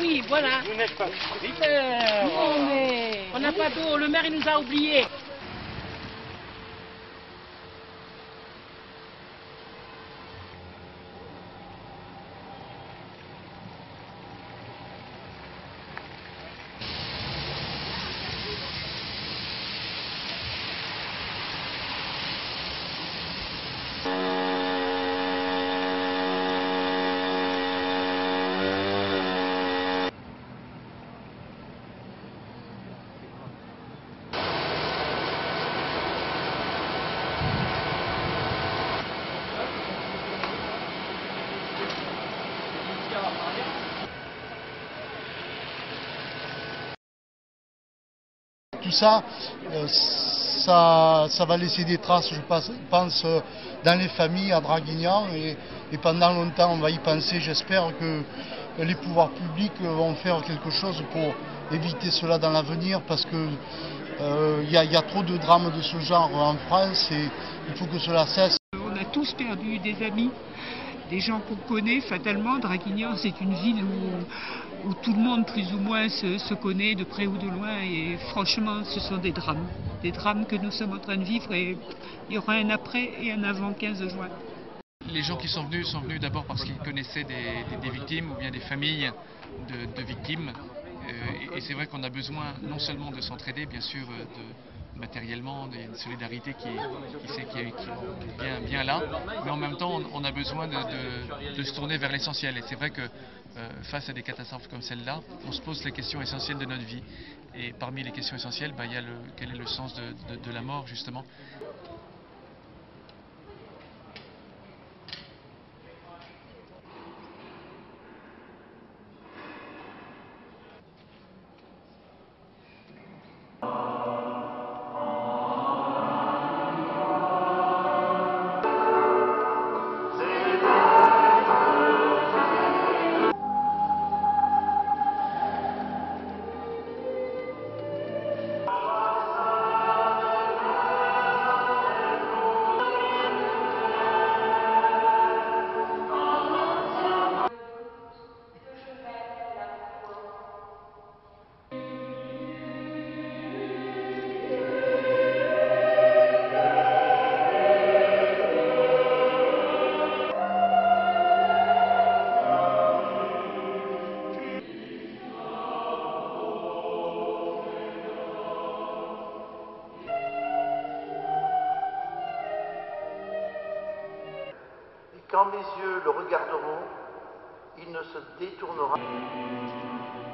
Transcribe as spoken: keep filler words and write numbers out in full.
Oui, voilà. Vous n'êtes pas primaire. Non, mais... On n'a pas d'eau, le maire il nous a oubliés. Tout ça, euh, ça, ça va laisser des traces, je pense, pense dans les familles à Draguignan et, et pendant longtemps on va y penser. J'espère que les pouvoirs publics vont faire quelque chose pour éviter cela dans l'avenir parce que euh, y a, y a trop de drames de ce genre en France et il faut que cela cesse. On a tous perdu des amis, des gens qu'on connaît fatalement. Draguignan, c'est une ville où, où tout le monde plus ou moins se, se connaît de près ou de loin et franchement ce sont des drames, des drames que nous sommes en train de vivre et il y aura un après et un avant quinze juin. Les gens qui sont venus sont venus d'abord parce qu'ils connaissaient des, des, des victimes ou bien des familles de, de victimes euh, et, et c'est vrai qu'on a besoin non seulement de s'entraider bien sûr de, matériellement, il y a une solidarité qui est, qui, qui est, qui est bien, bien là, mais en même temps on, on a besoin de, de, de se tourner vers l'essentiel et c'est vrai que euh, face à des catastrophes comme celle-là, on se pose les questions essentielles de notre vie et parmi les questions essentielles, bah, il y a le, quel est le sens de, de, de la mort justement. Quand mes yeux le regarderont, il ne se détournera.